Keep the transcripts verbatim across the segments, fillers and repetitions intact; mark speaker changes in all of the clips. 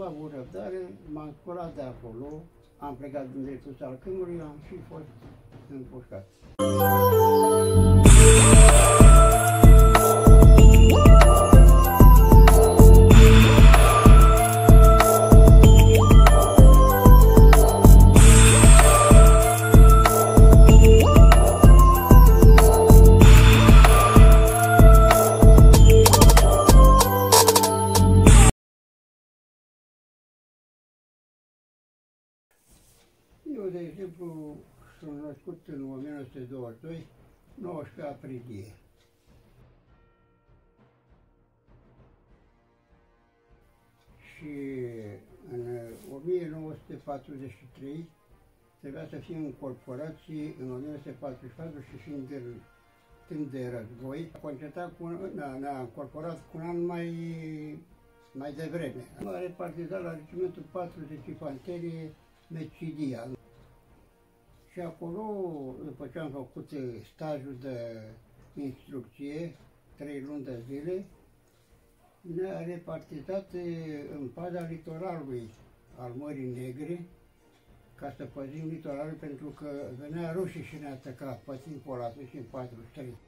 Speaker 1: N-am avut răbdare, m-am sculat de acolo, am plecat din dreptul salcâmului, am și fost împușcat. Eu, de exemplu, sunt născut în o mie nouă sute douăzeci și doi, nouăsprezece aprilie. Și în o mie nouă sute patruzeci și trei trebuia să fim încorporați în o mie nouă sute patruzeci și patru și fiind de timp de război, ne-a ne încorporat cu un an mai, mai devreme. Am repartizat la regimentul patruzeci Infanterie Mecidia. Și acolo, după ce am făcut stajul de instrucție, trei luni de zile, ne-a repartizat în paza litoralului al Mării Negre, ca să păzim litoralul, pentru că venea rușii și ne ataca pe timpul ăla, atunci în patruzeci și trei.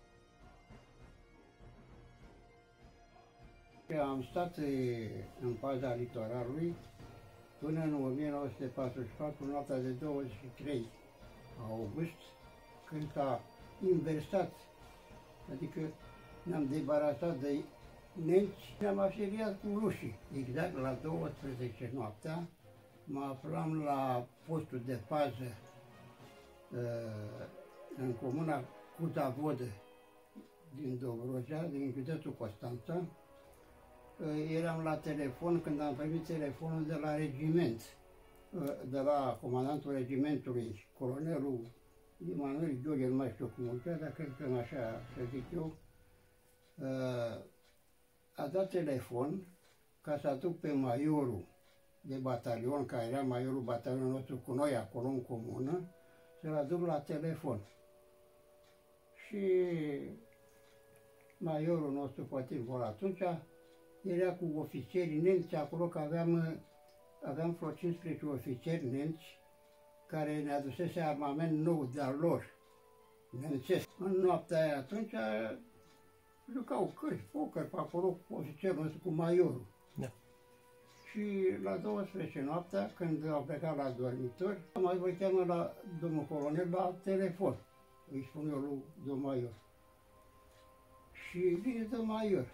Speaker 1: Am stat în paza litoralului până în o mie nouă sute patruzeci și patru, noaptea de douăzeci și trei august, când s-a inversat, adică ne-am debarasat de nemți, ne-am afiliat cu rușii. Exact la douăsprezece noaptea, mă aflam la postul de pază în comuna Cuzavodă din Dobrogea, din județul Constanța. Eram la telefon când am primit telefonul de la regiment, de la comandantul regimentului, colonelul Emanuel Gheorghe, nu mai știu cum îl chema, dar cred că așa să zic eu, a dat telefon ca să aduc pe maiorul de batalion, care era maiorul batalionului nostru cu noi acolo în comună, să-l aduc la telefon. Și maiorul nostru pe timpul atunci era cu ofițerii nemți acolo, că aveam, aveam vreo cincisprezece ofițeri nemți care ne adusese armament nou de-al lor, nemțesc. În noaptea aia atunci jucau cărți, poker pe acolo cu ofițerul nostru, cu maiorul. Da. Și la douăsprezece noaptea, când au plecat la dormitori, mai vă cheamă la domnul colonel la telefon, îi spun eu lui domnul maior. Și vine domnul maior.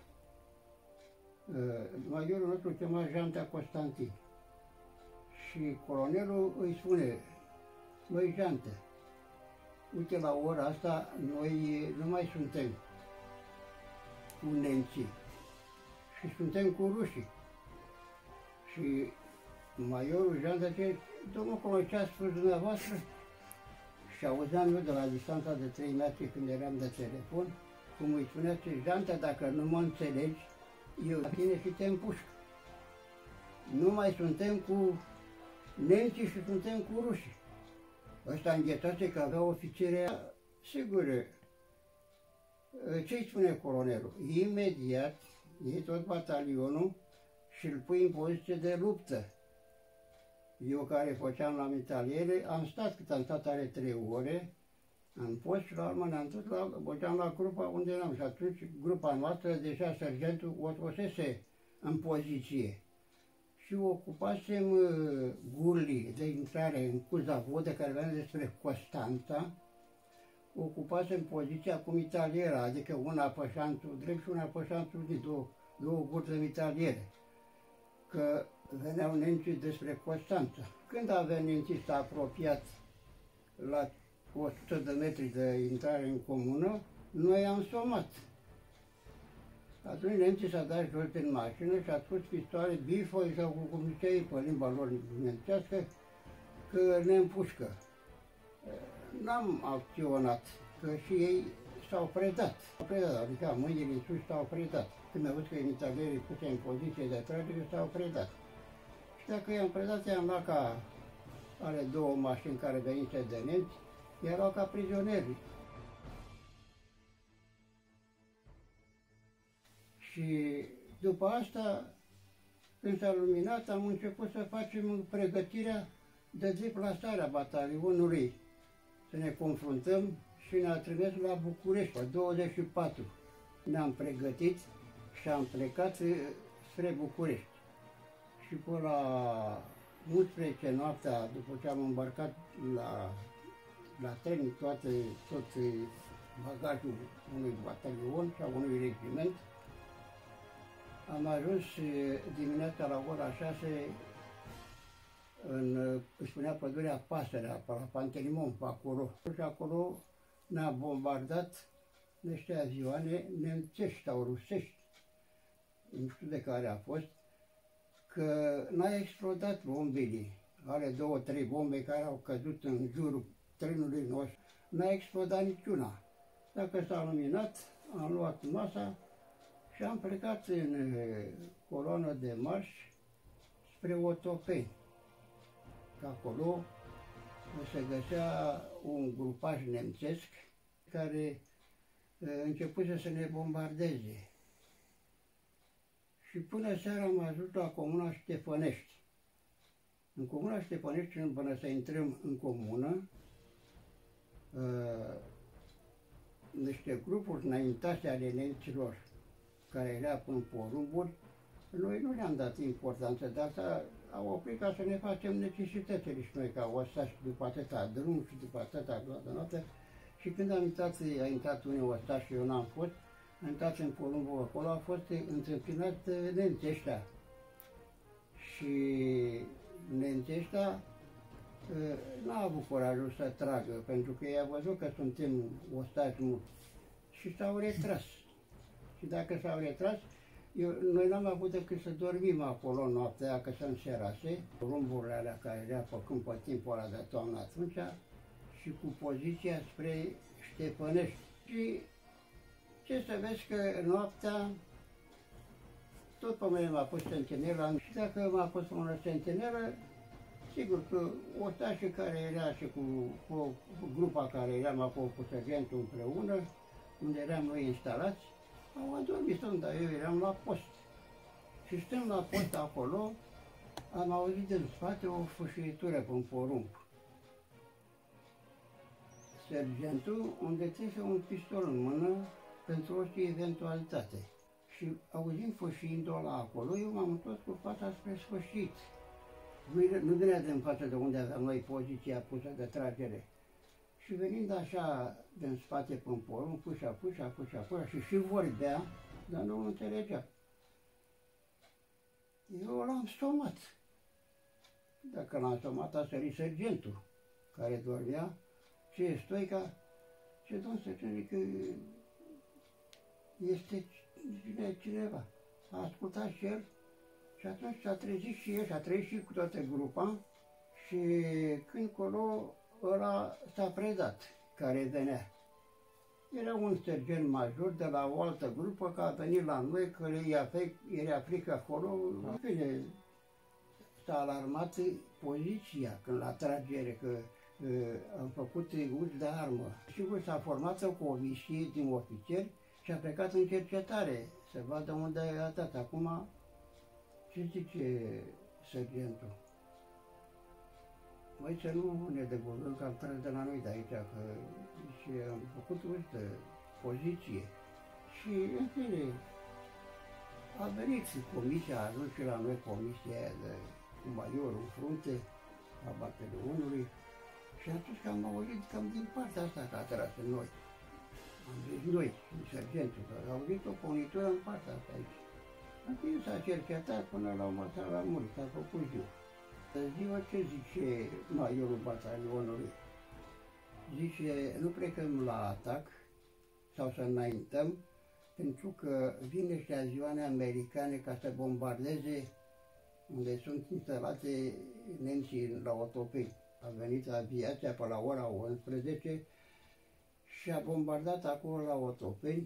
Speaker 1: Maiorul nostru îl chema Jantea Constantin. Și colonelul îi spune: măi, Jante, uite, la ora asta noi nu mai suntem cu nemții și suntem cu rușii. Și maiorul Jante zice: domnul colonel, ce a spus dumneavoastră? Și auzeam eu de la distanța de trei metri, când eram de telefon, cum îi spunea: Jante, dacă nu mă înțelegi, eu la tine și te împușc. Nu mai suntem cu nemții și suntem cu rușii. Ăsta înghețase că avea ofițerea. Sigur, ce-i spune colonelul? Imediat iei tot batalionul și îl pui în poziție de luptă. Eu, care făceam la mitaliere, am stat, cât am stat, are trei ore, în post și la urmă ne-am dus la, băgeam la grupa unde eram. Și atunci grupa noastră, deja sergentul o scosese în poziție. Și ocupasem uh, gurlii de intrare în Cuzavodă, care venea despre Constanța. Ocupasem poziția cu mitaliera, adică una pe șanțul drept și una pe șanțul de două, două guri de mitaliere. Că veneau nemții despre Constanța. Când a venit nemții, s-a apropiat la o sută de metri de intrare în comună, noi am somat. Atunci nemții s-a dat jos din mașină și a spus pistoale bifoi sau cu cum zicea ei pe limba lor nemțească, că ne împușcă. N-am acționat, că și ei s-au predat. S-au predat, adică mâinile în sus s-au predat. Când au văzut că mitalierii puse în poziție de tragere, s-au predat. Și dacă i-am predat, i-am luat ca ale două mașini care venise de nemți, i-am luat ca prizonieri. Și după asta Când s-a luminat, am început să facem pregătirea de deplasarea batalionului, să ne confruntăm și ne-a trimis la București, pe douăzeci și patru. Ne-am pregătit și am plecat spre București. Și până la unsprezece noaptea, după ce am îmbarcat la, la tren toate, tot bagajul unui batalion și a unui regiment, am ajuns dimineața la ora șase în, își spunea pădurea Pasărea, pe la Pantelimon, pe acolo. Și acolo ne-a bombardat niște avioane nemțești sau rusești, nu știu de care a fost, că n-a explodat bombele. Are două, trei bombe care au căzut în jurul trenului nostru. N-a explodat niciuna. Dacă s-a luminat, am luat masa și am plecat în coloană de marș spre Otopeni. Acolo se găsea un grupaj nemțesc care începuse să ne bombardeze. Și până seara am ajuns la comuna Ștefănești. În comuna Ștefănești, până să intrăm în comună, niște grupuri înaintate ale nemților care era în porumburi, noi nu le-am dat importanță, dar au oprit ca să ne facem necesitățile și noi ca ostași după atâta drum și după atâta noapte. Și când am intrat, a intrat unii ostași și eu n-am fost, am intrat în porumbul acolo, a fost întâmpinat nemții ăștia. Și nemții ăștia n-a avut curajul să tragă, pentru că i-a văzut că suntem ostași mulți și s-au retras. Și dacă s-au retras, eu, noi n-am avut decât să dormim acolo noaptea, că se înserase, rumburile alea care era făcând pe timpul ăla de toamnă atunci, și cu poziția spre Ștefănești. Și ce să vezi că noaptea tot pe mine m-a pus sentinela și dacă m-a pus una sentinelă, sigur că ostașii care era și cu, cu, cu grupa care eram acolo cu sergentul împreună, unde eram noi instalați, au adormit, dar eu eram la post. Și stând la post acolo, am auzit din spate o fâșiitură pe un porumb. Sergentul îmi dețise un pistol în mână pentru orice eventualitate. Și auzind fâșiindu-o la acolo, eu m-am întors cu fața spre sfârșit. Nu, nu venea din față de unde aveam noi poziția pusă de tragere. Și venind așa din spate pe un porumb, pușa, pușa, pușa, pușa, și și vorbea, dar nu înțelegea. Eu l-am stomat. Dacă l-am stomat, a sărit sergentul, care dormea, ce e Stoica, ce domn sergent, că este cine, cineva. A ascultat și el și atunci s-a trezit și el, și a trezit și cu toată grupa și când colo ăla s-a predat, care venea. Era un sergent major de la o altă grupă, că a venit la noi, că era frică acolo. Bine, s-a alarmat poziția când la tragere, că uh, am făcut uz de armă. Sigur, s-a format o comisie din ofițeri și a plecat în cercetare, să vadă unde e atât. Acum, ce zice sergentul? Mai să nu ne debordăm că am tras de la noi de aici, că și am făcut uz de poziție. Și, în fine, a venit și comisia, a ajuns și la noi comisia aia de cu majorul în frunte a batalionului și atunci că am auzit cam din partea asta că a tras în noi. Am zis noi, sergentul, că au auzit o punitură în partea asta aici. În fine s-a cercetat până la urmă s-a murit, s-a făcut ziua. Ziua ce zice majorul batalionului? Zice, nu plecăm la atac sau să înaintăm, pentru că vin niște avioane americane ca să bombardeze unde sunt instalate nemții la Otopeni. A venit aviația pe la ora unsprezece și a bombardat acolo la Otopeni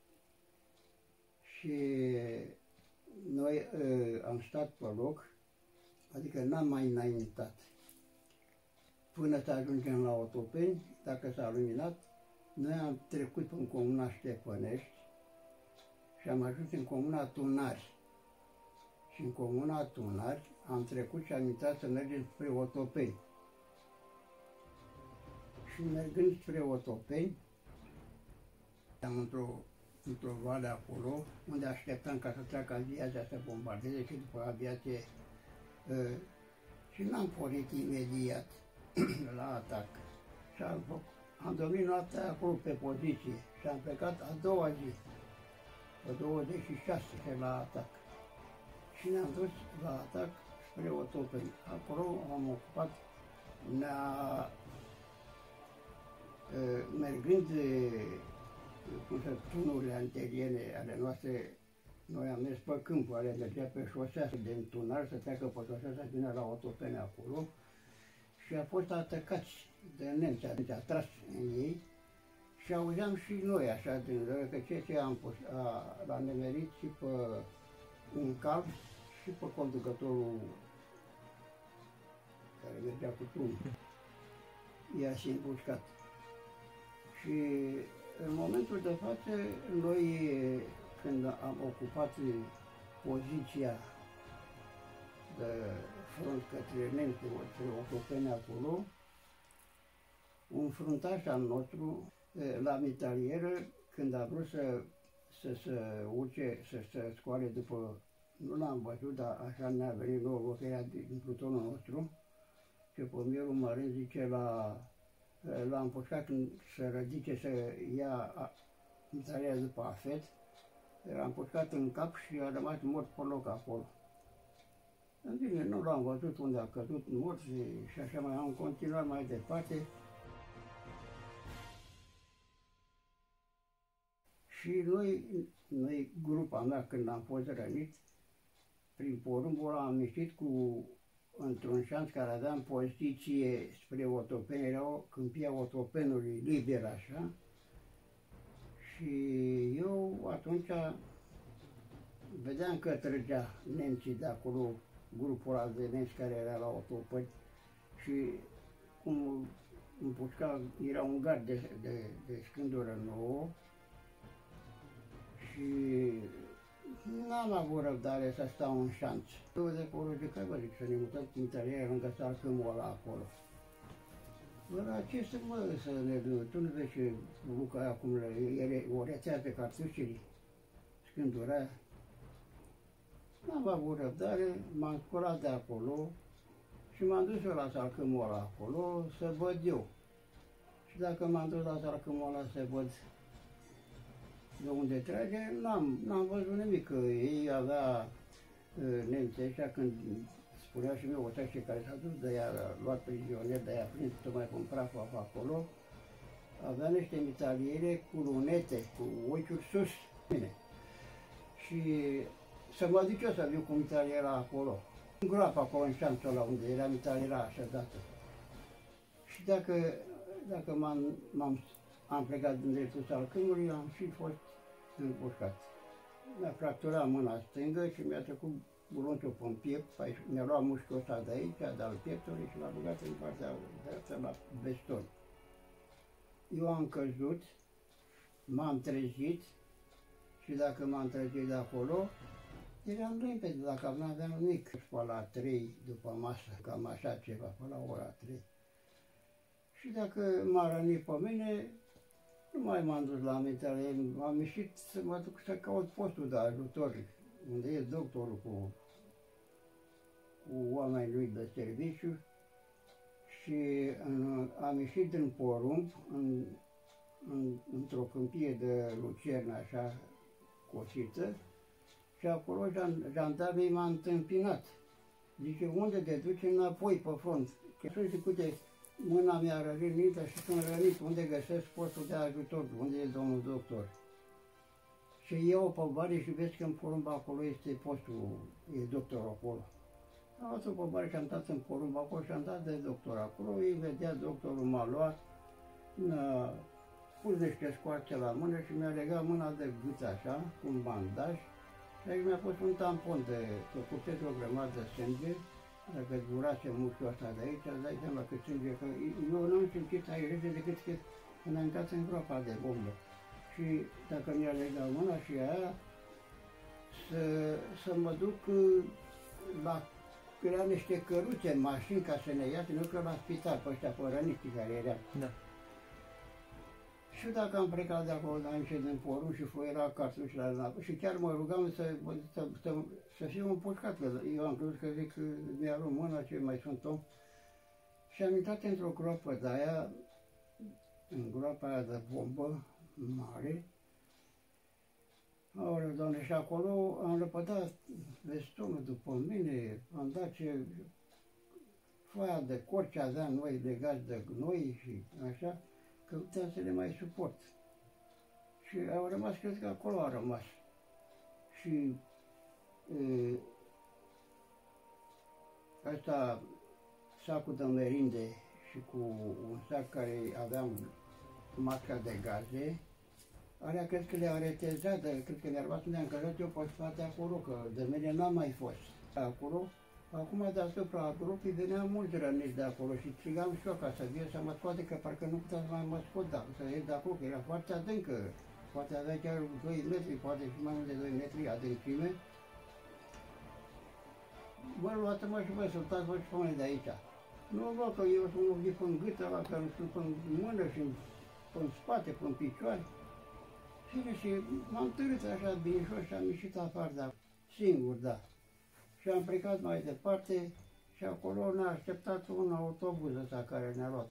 Speaker 1: și noi uh, am stat pe loc, adică n-am mai înaintat. Până să ajungem la Otopeni, dacă s-a luminat, noi am trecut în comuna Ștefănești și am ajuns în comuna Tunari. Și în comuna Tunari am trecut și am intrat să mergem spre Otopeni. Și mergând spre Otopeni, am într-o într-o vale acolo, unde așteptam ca să treacă aviația să bombardeze și după aviație uh, și n-am pornit imediat la atac. Și am, am dormit noaptea acolo pe poziție și am plecat a doua zi, pe douăzeci și șase, la atac. Și ne-am dus la atac spre Otopeni. Acolo am ocupat, ne-a, uh, mergând cum să tunurile anteriene ale noastre, noi am mers pe câmpul, ale mergea pe șosea din Tunar, să treacă pe șosea să vină la Otopeni acolo și a fost atacați de nemți, deci a tras în ei și auzeam și noi așa din rău că ceea ce am pus, a, l-a nemerit și pe un calb și pe conducătorul care mergea cu tunul. I-a și împușcat. Și în momentul de față, noi, când am ocupat poziția de front către nemți, către Otopeni acolo, un fruntaș al nostru, la mitalieră, când a vrut să, să se urce, să se scoale după, nu l-am văzut, dar așa ne-a venit nouă, că era din plutonul nostru, și pomierul marin zice la l-a împușcat când se rădice să ia mitralia după afet, l-a împușcat în cap și a rămas mort pe loc acolo. În bine, nu l-am văzut unde a căzut mort și, și așa mai am continuat mai departe. Și noi, noi, grupa mea, când am fost rănit, prin porumbul am ieșit cu într-un șanț care avea în poziție spre Otopeni, era o câmpia Otopenului liber așa. Și eu atunci vedeam că trăgea nemții de acolo, grupul ăla de nemți care era la Otopeni și cum împușca, era un gard de, de, de scândură nouă și n-am avut răbdare să stau în șanț. Eu de acolo zic, că vă zic, să ne mutăm cu mitralia lângă salcâmul ăla acolo. Bă, ce să mă, să ne duc, tu nu vezi ce buca aia cum le, o rețea pe cartușele, scândura aia. N-am avut răbdare, m-am sculat de acolo și m-am dus eu la salcâmul ăla acolo să văd eu. Și dacă m-am dus la salcâmul ăla să văd de unde trage, n-am, n-am văzut nimic, că ei avea nemții ăștia, când spunea și mie o taxe care s-a dus de ea, luat prizonier, de ea prins tocmai cu praful acolo, avea niște mitaliere cu lunete, cu ochiul sus, bine. Și să mă duc eu să viu cu mitaliera acolo, în groapă acolo, în șanțul ăla, unde era mitaliera așezată. Și dacă, dacă m-am, m-am am plecat din dreptul salcâmului, am și fost împușcat. Mi-a fracturat mâna stângă și mi-a trecut bulonțul pe piept, mi-a luat mușchiul ăsta de aici, de-al pieptului și l-a băgat în partea dreaptă la veston. Eu am căzut, m-am trezit și dacă m-am trezit de acolo, eram limpede, dacă nu aveam nimic. Pe la trei după masă, cam așa ceva, pe la ora trei. Și dacă m-a rănit pe mine, nu mai m-am dus la amintare, am ieșit să mă duc să caut postul de ajutor, unde e doctorul cu, cu oamenii lui de serviciu și în, am ieșit din porumb, în, în, într-o câmpie de lucernă așa cosită și acolo jandarmii m-a întâmpinat. Zice, unde te duci înapoi pe front? Că zic, uite, mâna mi-a rănită și sunt rănit, unde găsesc postul de ajutor, unde e domnul doctor. Și iau pe bare și vezi că în porumb acolo este postul, e doctorul acolo. Am luat-o pe bare și am dat în porumb acolo și am dat de doctor acolo, ei vedea, doctorul m-a luat, mi-a pus niște scoarțe la mână și mi-a legat mâna de gât așa, cu un bandaj, și aici mi-a pus un tampon de, că cupeți o grămadă de sânge. Dacă durase mușchiul ăsta de aici, îți dai seama cât sânge, că eu n-am simțit aici rece decât că când am intrat în groapa de bombă. Și dacă mi-a legat mâna și aia, să, să mă duc la, era niște căruțe, mașini ca să ne ia, nu că la spital, pe ăștia, pe răniștii care erau.
Speaker 2: Da.
Speaker 1: Și dacă am plecat de acolo, la niște din porumb și fluiera cartuși la apă și chiar mă rugam să, să, să, să fiu împușcat, că eu am crezut că zic că mi-a luat mâna, ce mai sunt om. Și am intrat într-o groapă de aia, în groapa aia de bombă mare. Aoleu, Doamne, și acolo am răpădat vestonul după mine, am dat ce foaia de corci aveam noi legați de gnoi și așa, că puteam să le mai suport. Și au rămas, cred că acolo au rămas. Și e, asta, sacul de merinde și cu un sac care aveam masca de gaze, alea cred că le-au retezat, cred că le-au luat unde am căzut eu pe spate acolo, că de mine n-am mai fost acolo. Acum deasupra grupii veneau mulți răniți de acolo și strigam și eu ca să vie să mă scoate, că parcă nu puteam să mai mă scot, dar să ies de acolo, că era foarte adâncă. Poate avea chiar doi metri, poate și mai mult de doi metri adâncime. Bă, luați-mă și vă, săltați-vă și pe mine de aici. Nu vreau că eu sunt un vip în gât ăla, că sunt în mână și în spate, în picioare. Și m-am târât așa binișor și am ieșit afară, dar singur, da. Și am plecat mai departe și acolo ne-a așteptat un autobuz ăsta care ne-a luat.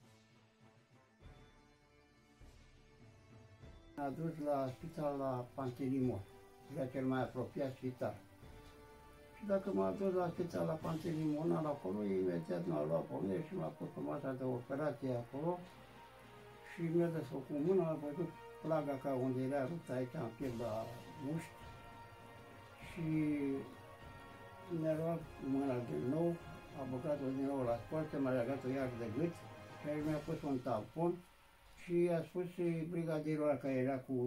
Speaker 1: Ne-a dus la spital la Pantelimon, era cel mai apropiat spital. Și dacă m-a dus la spital la Pantelimon, acolo, imediat m-a luat pe mine și m-a pus pe masa de operație acolo și mi-a desfăcut mâna, a văzut plaga ca unde era rupt aici în piept la mușchi și mi-a luat mâna din nou, a băgat-o din nou la spate, m-a legat-o iar de gât și aici mi-a pus un tampon și a spus brigadierul ăla care era cu,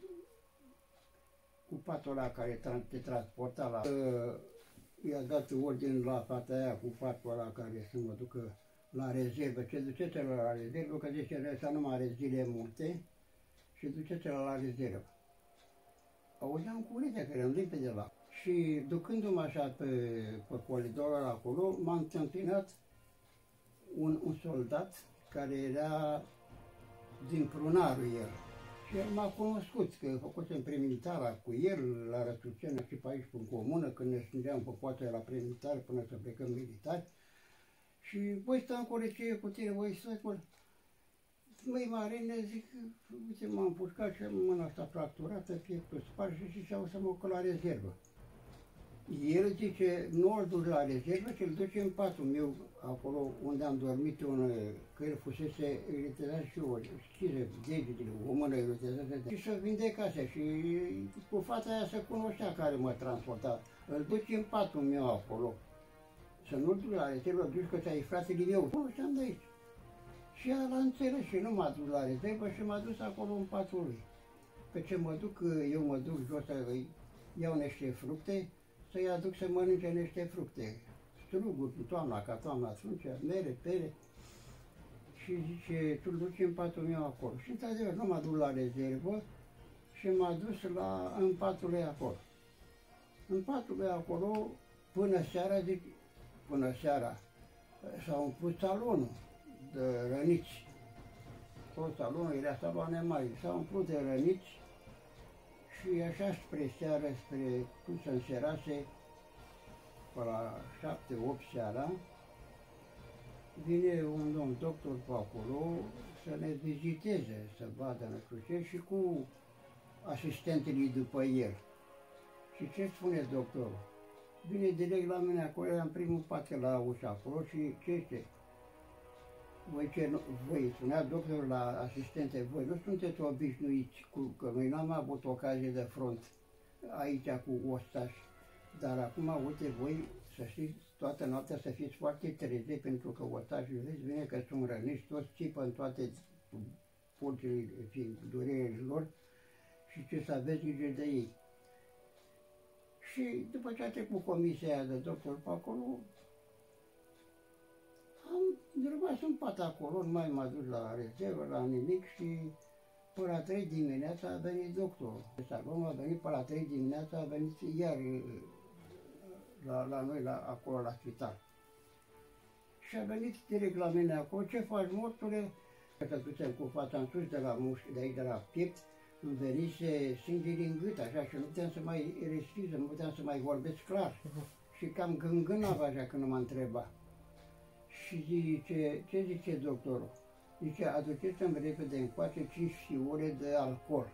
Speaker 1: cu patul ăla care te transporta la... Uh, i-a dat ordin la fata aia cu patul ăla care să mă ducă la rezervă, ce duceți-l la rezervă, că zice ăsta nu mai are zile multe și duceți-l la rezervă. Auzeam cu urechea care îmi limpede la. Și ducându-mă așa pe, pe coridorul acolo, m-a întâmpinat un, un soldat care era din Prunarul el. Și el m-a cunoscut, că făcusem premilitara cu el la Răsucenă și pe aici, în comună, când ne strângeam pe poate la premilitar până să plecăm militari. Și voi stăm cu recie cu tine, voi stai cu... Măi, Marine, zic, uite, m-am împușcat și am mâna asta fracturată, pieptul spart și ziceau să mă duc la rezervă. El zice, nu îl duc la rezervă, ci îl duce în patul meu, acolo unde am dormit eu, că el fusese iritezat și eu, schiză degetele, o mână iritezată. Și să vindecase și cu fata aia se cunoștea care mă transporta. Îl duce în patul meu acolo. Să nu-l duc la rezervă, duci că ți-ai fratele meu. Nu știam de aici. Și el a înțeles și nu m-a dus la rezervă și m-a dus acolo în patul lui. Că ce mă duc, eu mă duc jos să iau niște fructe, să-i aduc să mănânce niște fructe. Struguri cu toamna, ca toamna atunci, mere, pere. Și zice, tu-l duci în patul meu acolo. Și într-adevăr nu m-a dus la rezervă și m-a dus la, în patul lui acolo. În patul lui acolo, până seara, zic, până seara, s-a umplut salonul de răniți. Tot salonul era saloane mari, s-a umplut de răniți și așa spre seară, spre cum se înserase, pe la șapte, opt seara, vine un domn doctor pe acolo să ne viziteze, să vadă nu știu ce, și cu asistentele după el. Și ce spune doctorul? Vine direct la mine acolo, era în primul pat la ușa acolo și ce este? Voi, ce, voi, spunea doctorul la asistente, voi nu sunteți obișnuiți, cu, că noi n-am avut ocazie de front aici cu ostași, dar acum, uite, voi să știți, toată noaptea să fiți foarte treziți, pentru că ostașii, vedeți bine că sunt răniți, toți țipă în toate pulcile, durerile lor și ce să aveți grijă de ei. Și după ce a trecut comisia aia de doctor pe acolo, am rămas în pat acolo, nu mai m-a dus la rezervă, la nimic și pe la trei dimineața a venit doctorul. Salonul a venit pe la trei dimineața, a venit iar la, la noi, la, acolo la spital. Și a venit direct la mine acolo, ce faci, mortule? Că ducem cu fața în sus de la mușchi, de aici, de la piept, îmi venise sânge din gât, așa, și nu puteam să mai respir, nu puteam să mai vorbesc clar. Și cam gângânava așa când mă întreba. Și zice, ce zice doctorul? Zice, aduceți-mi repede încoace cinci fiole de alcool.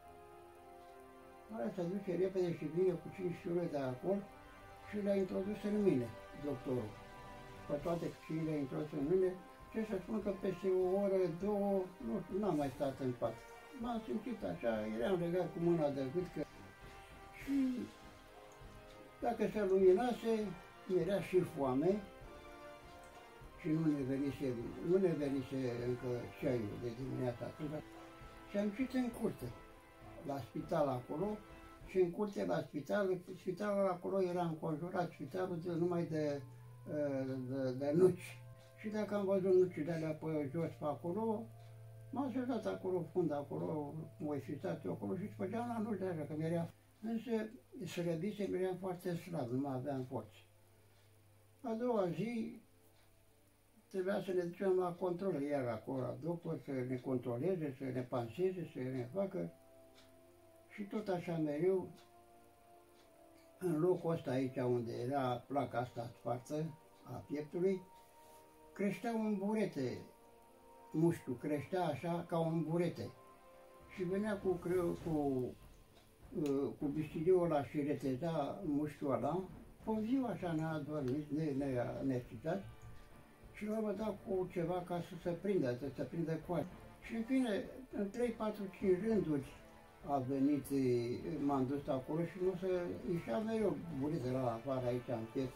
Speaker 1: Ăla se duce repede și vine cu cinci fiole de alcool și le-a introdus în mine, doctorul. Pe toate cinci le-a introdus în mine, ce să spun că peste o oră, două, nu știu, n-am mai stat în pat. M-am simțit așa, eram legat cu mâna de gât că... Și dacă se luminase, mi-era și foame și nu ne venise, nu ne venise încă ceaiul de dimineața atunci. Și am ieșit în curte, la spital acolo, și în curte la spital, spitalul acolo era înconjurat, spitalul de, numai de, de, de nuci. Și dacă am văzut nuci de alea pe jos pe acolo, m-am așezat acolo, fund acolo, mă uitat eu acolo și spăgeam la nuci de așa, că mi-era... Însă, slăbise, mi-eram foarte slab, nu mai aveam forță. A doua zi, trebuia să ne ducem la control, iar acolo, la doctor, să ne controleze, să ne panseze, să ne facă. Și tot așa mereu, în locul ăsta aici, unde era placa asta spartă a pieptului, creștea un burete, mușchiul creștea așa ca un burete. Și venea cu, cu, cu bistidiul ăla și reteza mușchiul ăla, pe ziua așa ne-a adormit, ne-a necesitat, și l-am dat cu ceva ca să se prindă, să se prindă coace. Și în fine, în trei, patru, cinci rânduri a venit, m-am dus acolo și nu se ieșea mereu burete la afară aici în piept.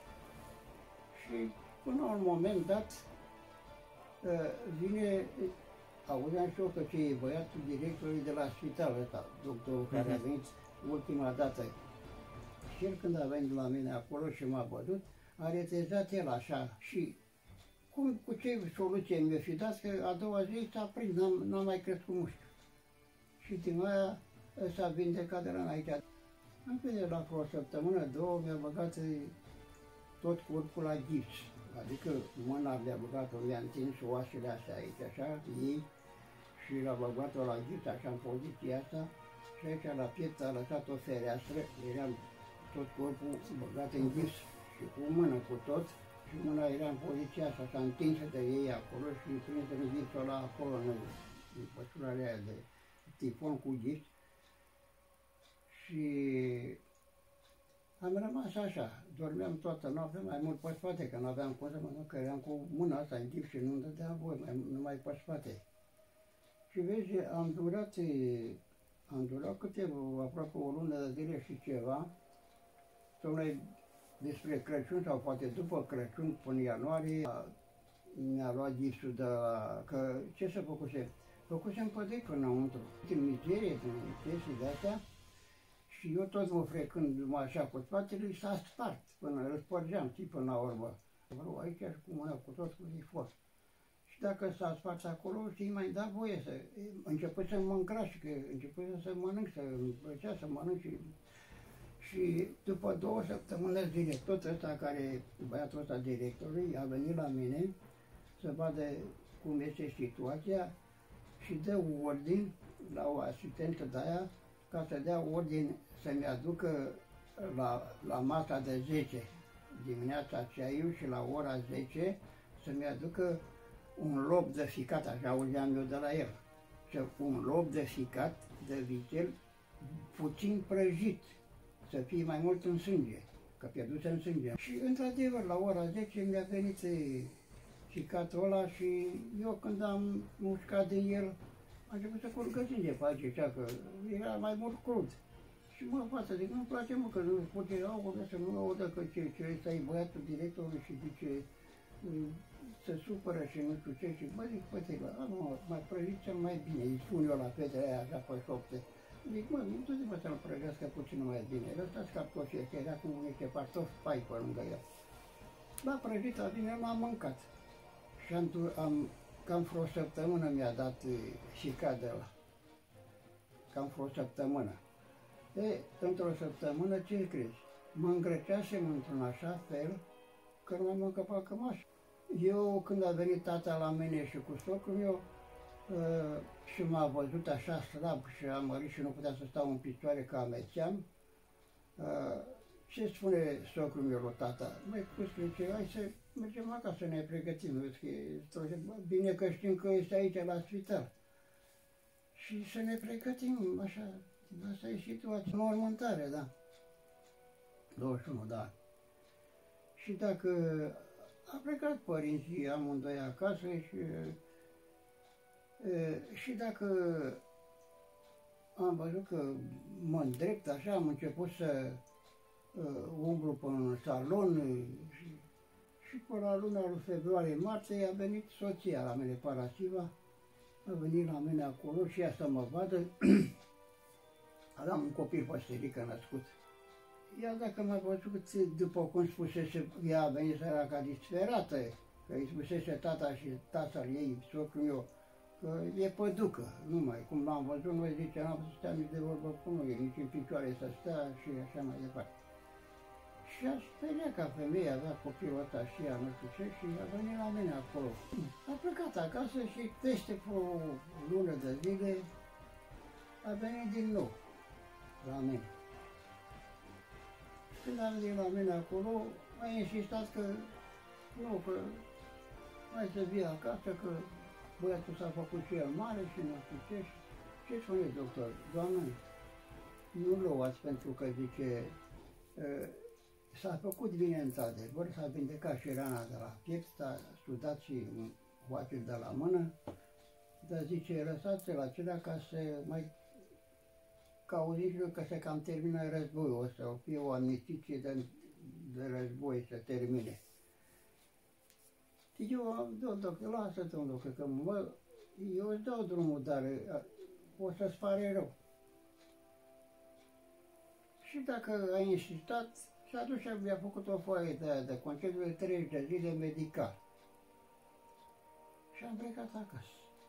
Speaker 1: Și până la un moment dat, vine, auzeam și eu că ce e băiatul directorului de la spital ăsta, doctorul care uh-huh. a venit ultima dată. Și el când a venit la mine acolo și m-a văzut, a retezat el așa și cum, cu ce soluție mi-a fi dat, că a doua zi s-a prins, n-am mai crescut mușchiul. Și din aia s-a vindecat de la aici. În fine, la vreo săptămână, două, mi-a băgat tot corpul la gips. Adică mâna le-a băgat-o, mi-a întins oasele astea aici, așa, ei, și l-a băgat-o la gips, așa, în poziția asta, și aici la piept a lăsat o fereastră, eram tot corpul băgat în gips și cu mână cu tot, și mâna era în poziția asta, s-a întinsă de ei acolo și prinsă în gipsul ăla acolo, în, în pășurarea aia de tifon cu gips. Și am rămas așa, dormeam toată noaptea, mai mult pe spate, că nu aveam cum să mă duc, că eram cu mâna asta în gips și nu-mi dădeam voi, mai, numai pe spate. Și vezi, am durat, am durat câteva, aproape o lună de zile și ceva, tocmai despre Crăciun sau poate după Crăciun, până ianuarie, mi-a luat gipsul de la, că ce să făcuse? Făcusem pădăi până înăuntru, din mizerie, din chestii de-astea, și eu tot mă frecând așa cu spatele, s-a spart până îl spărgeam, știi, până la urmă. Vreau aici și cu mâna, cu tot, cu zifos. Și dacă s-a spart acolo, știi, mai da voie să... Început să mă încraș, că început să mănânc, să îmi plăcea să mănânc și... Și după două săptămâni de zile, tot ăsta care, băiatul ăsta directorului, a venit la mine să vadă cum este situația și dă ordin la o asistentă de aia ca să dea ordin să-mi aducă la, la masa de zece dimineața ceaiul și la ora zece să-mi aducă un lob de ficat, așa auzeam eu de la el. Și un lob de ficat de vițel puțin prăjit, să fie mai mult în sânge, că pierduse în sânge. Și într-adevăr, la ora zece mi-a venit ficatul ăla și eu când am mușcat din el, a început să curgă sânge pe aici, că era mai mult crud. Și mă, față, zic, nu-mi place, mă, că nu spune, au, să nu audă că ce, ce ăsta e băiatul directorului și zice, se supără și nu știu ce, și bă, zic, păi, mă, mai prăjit cel mai bine, îi spun eu la fetele aia, așa, pe șopte. Zic, mă, nu te mă să-l prăjească puțin mai bine, lăsați cartofii ăștia, era cu niște cartofi pai pe lângă el. L-a prăjit la bine, m-am mâncat. Și am, am cam vreo săptămână mi-a dat ficat de ăla. Cam vreo săptămână. E, într-o săptămână, ce crezi? mă îngrăceasem într-un așa fel că nu mai mă încăpa cămașa. Eu, când a venit tata la mine și cu socrul meu, uh, și m-a văzut așa slab și amărit și nu putea să stau în picioare că amețeam, uh, ce spune socrul meu lui tata? Măi, zice, hai să mergem acasă să ne pregătim. Bine că știm că este aici la spital. Și să ne pregătim, așa, asta e situația. Mormântare, da. douăzeci și unu, da. Și dacă a plecat părinții amândoi acasă și, e, și dacă am văzut că mă îndrept așa, am început să uh, umblu pe un salon și, și pe la luna lui februarie-martie a venit soția la mine, Parasiva, a venit la mine acolo și ea să mă vadă. Aveam un copil păsterică născut. Ea, dacă m-a văzut, după cum spusese, ea a venit săraca disperată, că îi spusese tata și tatăl ei, socrul meu, că e păducă, numai, cum l-am văzut, noi zice, n-am putut să stea nici de vorbă cu noi, nici în picioare să stea și așa mai departe. Și a speriat ca femeie, avea copilul ăsta și ea, nu știu ce, și a venit la mine acolo. A plecat acasă și peste o lună de zile a venit din nou la mine. Când a venit la mine acolo, a insistat că nu, că mai să vii acasă, că băiatul s-a făcut și el mare și nu știu ce. Ce spune doctor? Doamne, nu luați pentru că zice, s-a făcut bine într-adevăr, s-a vindecat și rana de la piept, s-a sudat și oaciul de la mână, dar zice, lăsați-l acelea ca să mai că auziți că se cam termină războiul, o să fie o amnistie de, de război să termine. Eu, domnul, lasă, domnul, că mă, eu îți dau drumul, dar o să-ți pare rău. Și dacă ai insistat, și atunci mi-a făcut o foaie de aia de concediu de treizeci de zile medical. Și am plecat acasă.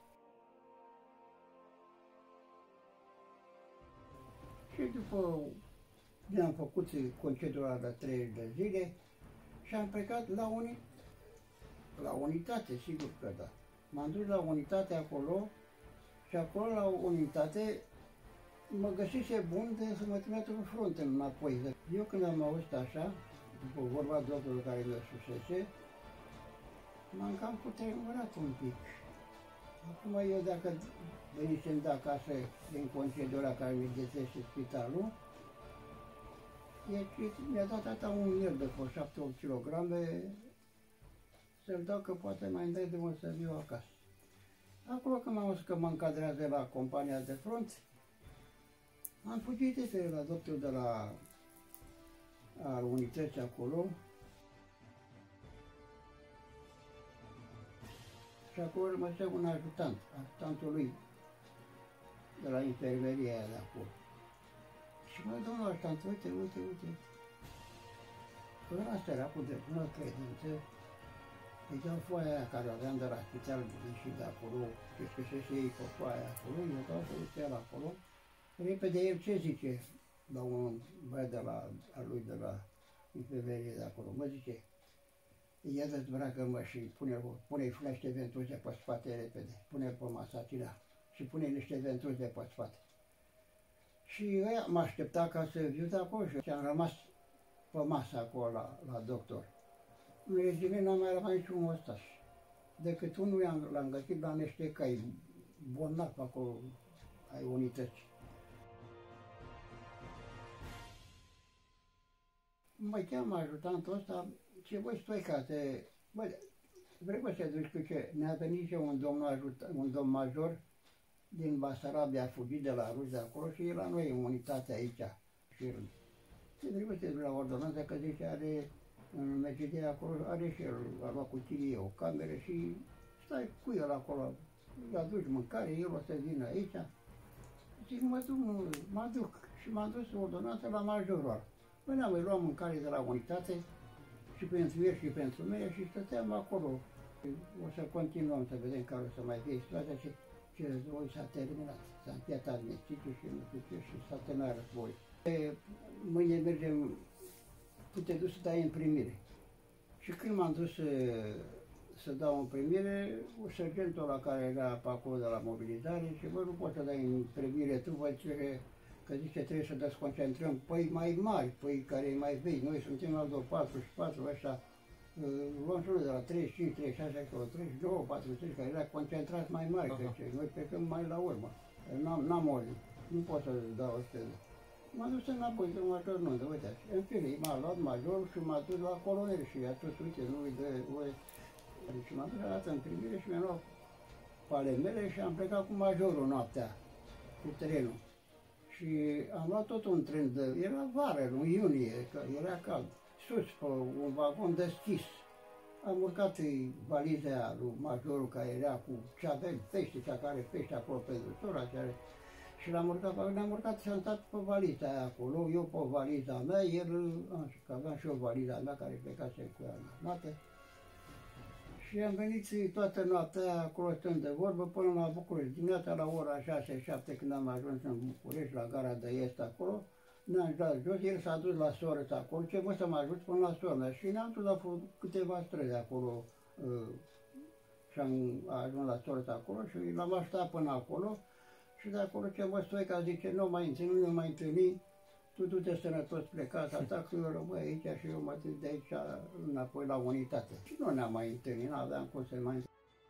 Speaker 1: Și după mi-am făcut concediul ăla de treizeci de zile și am plecat la, uni, la unitate, sigur că da. M-am dus la unitate acolo și acolo la unitate mă găsise bun de să mă trimită în front înapoi. Eu când am auzit așa, după vorba doctorului care mi-a spusese, m-am cam cutremurat un pic. Acum eu dacă venisem de acasă din concediul ăla care mi găsește spitalul, mi-a dat tata un miel de vreo șapte opt kilograme să-l dau că poate mai îndai de mult să viu acasă. Acolo când am auzit că mă încadrează la compania de front, am fugit de la doctorul de la al unității acolo și acolo rămăsea un ajutant, ajutantul lui de la infirmeria aia de acolo. Și mă, domnul ajutant, uite, uite, uite. Până asta era cu de bună credință, îi dau foaia aia care o aveam de la spital și de acolo, și scrisese ei cu foaia acolo, îi dau să uite el acolo. Repede el ce zice la un băiat de la, al lui de la infirmerie de acolo? Mă zice, ia dezbracă-mă și pune-i pune niște ventuze pe spate repede, pune pe masa acelea și pune niște ventuze pe spate. Și ăia m-a așteptat ca să viu de acolo și am rămas pe masă acolo la, la doctor. În regime n-am mai rămas niciun ostaș, decât unul l-am găsit la niște cai bolnav acolo ai unității. Mă cheamă ajutantul ăsta, ce voi stoica, te... Bă, vrei să duci cu ce? Ne-a venit și un domn, ajuta, un domn major din Basarabia, a fugit de la ruși de acolo și e la noi în unitate aici. Și ce trebuie să duci la ordonanță, că zice, are în mergedia acolo, are și el, a luat cu tine o cameră și stai cu el acolo, îi aduci mâncare, el o să vină aici. Zic, mă duc, mă duc și m-am dus ordonanță la majorul. Până am luat mâncare de la unitate și pentru el și pentru mine și stăteam acolo. O să continuăm să vedem care o să mai fie situația și ce război s-a terminat. S-a încheiat armistițiul și nu știu ce și s-a terminat război. Mâine mergem tu te duci să dai în primire. Și când m-am dus să, să dau în primire, sergentul ăla care era pe acolo de la mobilizare și bă, nu poți să dai în primire, tu vă cere, că zice trebuie să desconcentrăm păi mai mari, păi care e mai vechi, noi suntem la patruzeci și patru, ăștia, luăm jurul de la treizeci și cinci, treizeci și șase, acolo, treizeci și nouă, patruzeci și cinci, care era concentrat mai mare, că noi plecăm mai la urmă. N-am ori, nu pot să dau ăstea. M-am dus înapoi de major nuntă, uite, în fine, m-a luat majorul și m-a dus la colonel și i-a spus, uite, nu-i de voie. Deci m-am dus la dată în primire și mi-am luat pale mele și am plecat cu majorul noaptea, cu trenul. Și am luat tot un tren de, era vară, în iunie, că era cald, sus, pe un vagon deschis. Am urcat valiza lui majorul care era cu ce avem pește, cea care pește acolo pentru sora, care... Și l-am urcat, ne-am urcat și am stat pe valiza aia acolo, eu pe valiza mea, el, așa, că aveam și eu valiza mea care plecase cu ea noapte. Și am venit toată noaptea acolo stând de vorbă până la București. Dimineața la ora șase șapte când am ajuns în București, la gara de est acolo, ne-am dat jos, el s-a dus la soră acolo, ce vă să mă ajut până la soră mea. Și ne-am dus la câteva străzi acolo uh, și am ajuns la soră acolo și l-am așteptat până acolo. Și de acolo ce mă Stoica zice, nu mai întâlni, nu mai întâlni, tu du-te sănătos plecat, asta că eu rămâi aici și eu mă duc de aici înapoi la unitate. Și nu ne-am mai întâlnit, nu aveam cum să mai întâlni.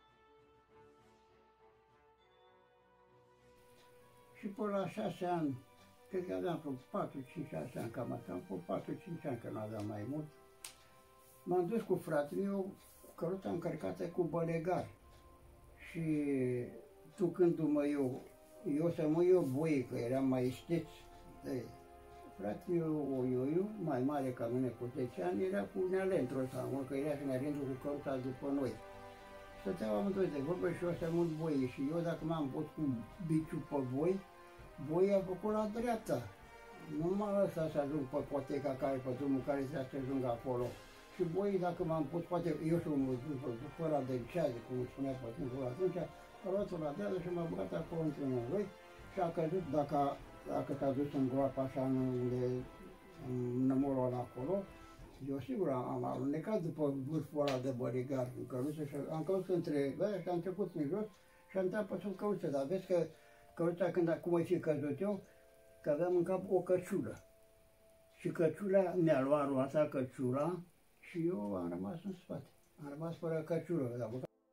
Speaker 1: Și până la șase ani, cred că aveam vreo patru cinci șase ani, cam așa, vreo patru cinci ani, că nu aveam mai mult, m-am dus cu fratele meu cu căruța încărcată cu bălegar. Și ducându-mă eu, eu să mă iau boi, că eram mai isteți. Fratele meu, o Ioiu, mai mare ca mine cu zece ani, era cu nealentru ăsta, că era și nealentru cu căruța după noi. Stăteau amândoi de vorbă și eu să mult boi și eu dacă m-am pus cu biciul pe boi, boi a făcut la dreapta. Nu m-a lăsat să ajung pe poteca care, pe drumul care trebuia să ajung acolo. Și boi, dacă m-am pus, poate eu și un fără de cează, cum spunea pe timpul atunci, a luat-o la deală și m-a băgat acolo între noi și a căzut, dacă, dacă s-a dus în groapă așa, unde, în nămorul ăla acolo, eu sigur am, am alunecat după vârful ăla de bărigar în căruță și am căzut între băia și am început în jos și am dat pe sub căruță, dar vezi că căruța, când acum ai fi căzut eu, că aveam în cap o căciulă. Și căciula mi-a luat roata, căciula, și eu am rămas în spate. Am rămas fără căciulă.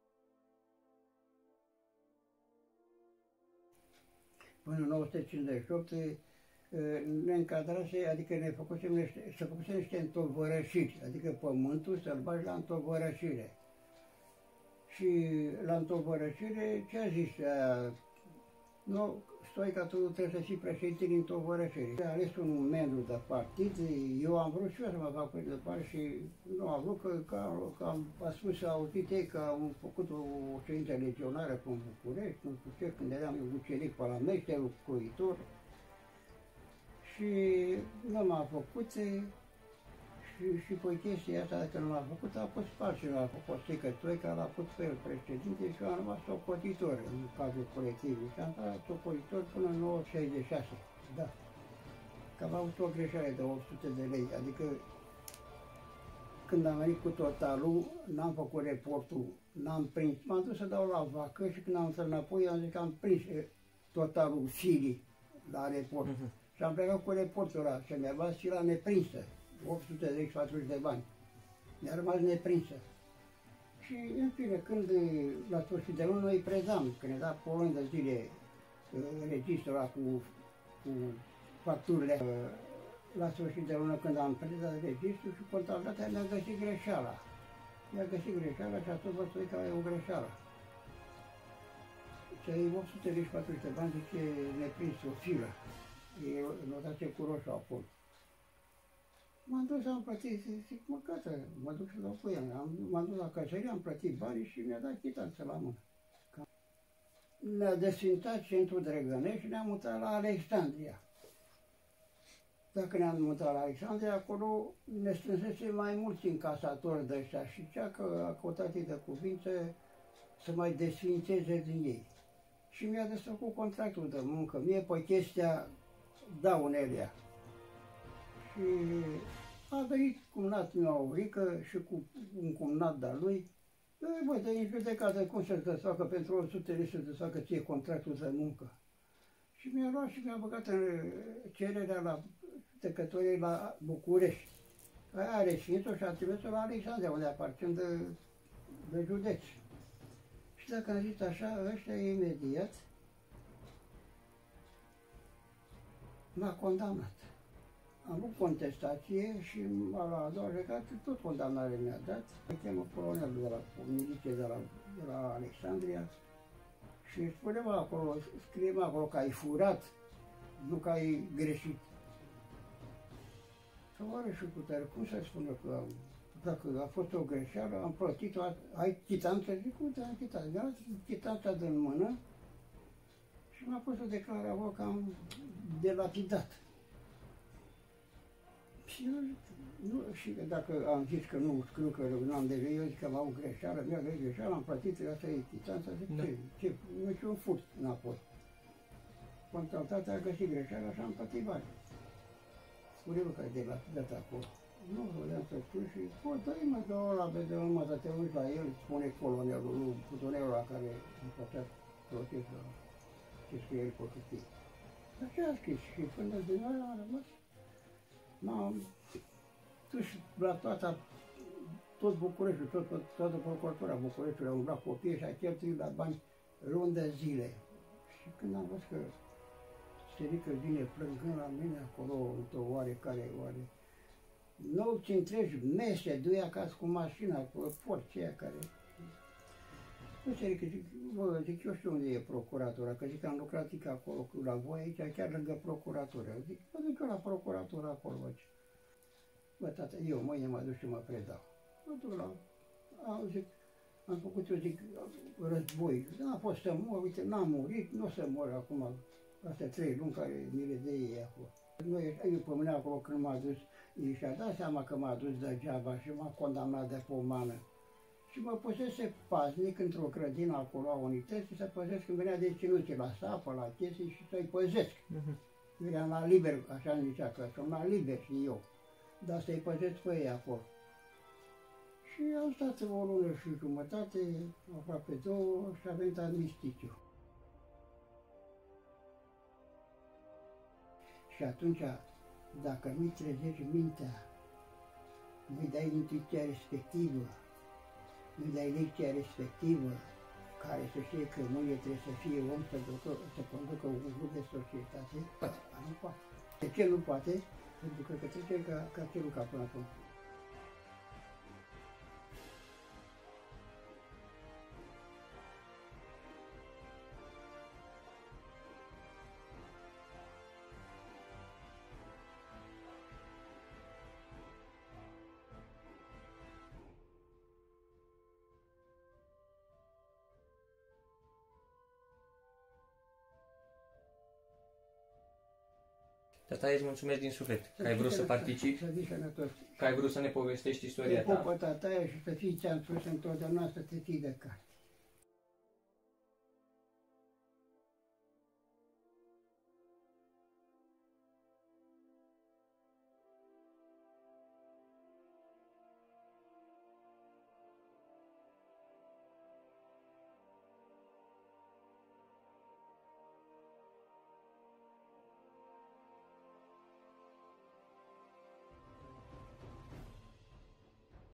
Speaker 1: Până în o nouă sute cincizeci și opt ne încadrase, adică ne făcusem niște, să făcusem niște întovărășiri, adică pământul să-l bagi la întovărășire. Și la întovărășire, ce a zis? Nu, Stoica, tu trebuie să fii președinte din întovărășire. A ales un membru de partid, eu am vrut și eu să mă fac președinte de partid și nu am vrut, că, că, că am a spus, să auzit ei că am făcut o ședință legionară pe București, nu știu ce, când eram eu ucenic pe la meșterul, croitor. Și nu m-a făcut și, și pe chestia asta, dacă nu m-a făcut, a fost altcineva, a fost Stică Stoica, l-a pus pe el președinte și eu am rămas socotitor în cadrul colectivului și am stat socotitor până în nouă sute șaizeci și șase, da. Că am avut o greșeală de opt sute de lei, adică când am venit cu totalul, n-am făcut reportul, n-am prins, m-am dus să dau la vacă și când am întors înapoi, am zis că am prins totalul Silii la report. Uh-huh. Și am plecat cu reportul ăla și mi-a luat Sila neprinsă, opt sute treizeci și patru de bani. Mi-a rămas neprinsă. Și, în fine, când la sfârșit de lună îi predam, că ne da pe o lună de zile registrul ăla cu, cu facturile. La sfârșit de lună, când am predat registrul și contabilitatea, mi-a găsit greșeala. Mi-a găsit greșeala și atunci vă spui că e o greșeală. Și opt sute treizeci și patru de bani zice neprins, o filă. E notație cu roșu acolo. M-am dus, am plătit, zic, mă, gata, mă duc să dau cu el. M-am dus la căsărie, am plătit banii și mi-a dat chitanță la mână. Ne-a desfințat centrul Drăgănești și ne-am mutat la Alexandria. Dacă ne-am mutat la Alexandria, acolo ne strânsese mai mulți încasatori de ăștia și cea că a căutat de cuvințe să mai desfințeze din ei. Și mi-a desfăcut contractul de muncă, mie pe chestia daunelea. Și A venit cumnatul meu Aurică și cu un cumnat de-a lui. Băi, de în judecată, cum să-ți desfacă pentru o sută lei să-ți desfacă ție contractul de muncă? Și mi-a luat și mi-a băgat în cererea la judecătorii la București. Aia a reșinit-o și a trimis-o la Alexandria, unde aparțin de, de județ. Și dacă am zis așa, ăștia imediat m-a condamnat. Am avut contestație și la a doua judecată tot condamnare mi-a dat. Mă chemă colonelul de la miliție de la, de la Alexandria și spune-mă acolo, scrie-mă acolo că ai furat, nu că ai greșit. Și oare și cu tare, cum să spună că am, dacă a fost o greșeală, am plătit-o, ai chitanță? Zic, uite, am chitanță. Mi-a chitanța din mână și m-a pus să declar acolo că am delapidat. Și, nu, și dacă am zis că nu scriu că nu am devenit, eu zic că am avut greșeală, mi-a venit greșeală, am plătit, asta e chitanța, zic, da. ce, ce, niciun furt înapoi. Contabilitatea a găsit greșeala și am plătit bani. Spune-mă că ai delapidat acolo. Nu vreau să scriu și, bă, dă-i-mă de ăla, vede mă, să te uiți la el, spune colonelul, nu, putonelul la care îmi făcea procesul, ce scrie el pe hârtie. Așa a scris și până din ăla a rămas. M-am dus la toată, tot Bucureștiul, tot, tot, toată procuratura Bucureștiului, am umblat copiii și a cheltuit la bani luni de zile. Și când am văzut că Sterică vine plângând la mine acolo, într-o oarecare oare, nopți întregi, mese, doi acasă cu mașina, cu porția care... Nu Sterică, zic, bă, zic, eu știu unde e procuratura, că zic că am lucrat zic, acolo la voi aici, chiar lângă procuratura. Zic, bă, zic eu la procuratura acolo, bă. Bă, tata, eu mâine mă duc și mă predau. Mă duc la... Am, zic, am făcut, eu zic, război. N-a fost să mor, uite, n-am murit, nu o să mor acum. Astea trei luni care mi le dă ei acolo. Noi, eu pe mine acolo când m-a dus, ei și-a dat seama că m-a dus degeaba și m-a condamnat de pomană. Și mă pusese paznic într-o grădină acolo a unității să păzesc când venea deținuții la sapă, la chestii și să-i păzesc. Uh-huh. Veneam la liber, așa îmi zicea că sunt la liber și eu. Dar să-i păzesc pe ei acolo. Și am stat o lună și jumătate, aproape două, și a venit armistițiu. Și atunci, dacă nu-i trezești mintea, nu-i dai intuiția respectivă, nu-i dai lecția respectivă, care să știe că mâine trebuie să fie om să, ducă, să conducă un grup de societate, poate, nu poate. De ce nu poate? Pentru că trece ca, ca celul ca până acum.
Speaker 2: Tata, îți mulțumesc din suflet că ai vrut să participi,
Speaker 1: să fii sănătos,
Speaker 2: că ai vrut să ne povestești istoria ta.
Speaker 1: Te pupă tataia și să fii ce-am spus întotdeauna, să te ții de carte.